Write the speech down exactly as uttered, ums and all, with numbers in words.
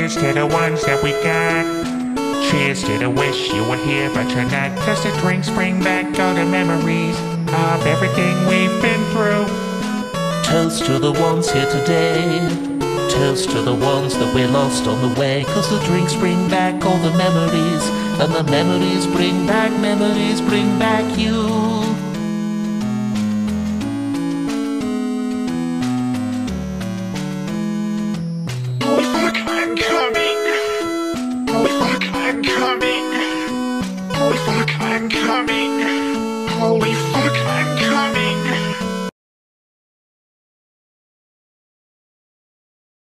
Cheers to the ones that we got. Cheers to the wish you were here but you're not. Cause the drinks bring back all the memories of everything we've been through. Toast to the ones here today. Toast to the ones that we lost on the way. Cause the drinks bring back all the memories, and the memories bring back, memories bring back you.